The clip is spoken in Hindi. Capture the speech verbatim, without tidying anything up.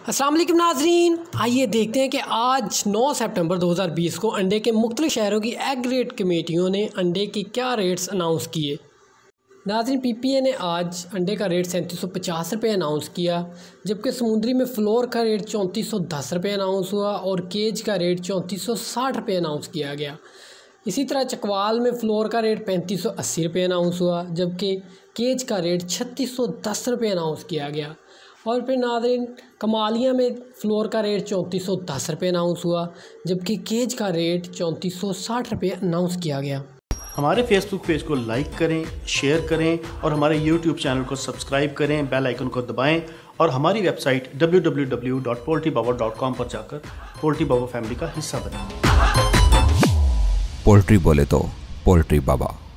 अस्सलाम वालेकुम नाज़रीन, आइए देखते हैं कि आज नौ सितंबर दो हज़ार बीस को अंडे के मुख्तलिफ शहरों की एग रेट कमेटियों ने अंडे की क्या रेट्स अनाउंस किए। नाज़रीन, पी पी ए ने आज अंडे का रेट सैंतीस सौ पचास रुपये अनाउंस किया, जबकि समुद्री में फ्लोर का रेट चौंतीस सौ दस रुपये अनाउंस हुआ और केज का रेट चौंतीस सौ साठ रुपये अनाउंस किया गया। इसी तरह चकवाल में फ़्लोर का रेट पैंतीस सौ अस्सी रुपये अनाउंस हुआ, जबकि केज का रेट छत्तीस सौ दस रुपये अनाउंस किया गया। और फिर नाज़रीन, कमालिया में फ़्लोर का रेट चौंतीस सौ दस रुपये अनाउंस हुआ, जबकि केज का रेट चौंतीस सौ साठ रुपये अनाउंस किया गया। हमारे फेसबुक पेज को लाइक करें, शेयर करें और हमारे यूट्यूब चैनल को सब्सक्राइब करें, बेल आइकन को दबाएं और हमारी website W W W dot poultry Baba dot com पर जाकर पोल्ट्री बाबा फैमिली का हिस्सा बनें। पोल्ट्री बोले तो पोल्ट्री बाबा।